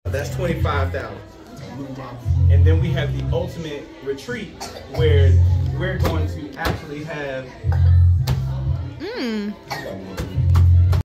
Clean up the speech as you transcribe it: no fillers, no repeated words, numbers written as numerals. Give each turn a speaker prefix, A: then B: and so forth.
A: That's 25,000. And then we have the ultimate retreat where we're going to actually have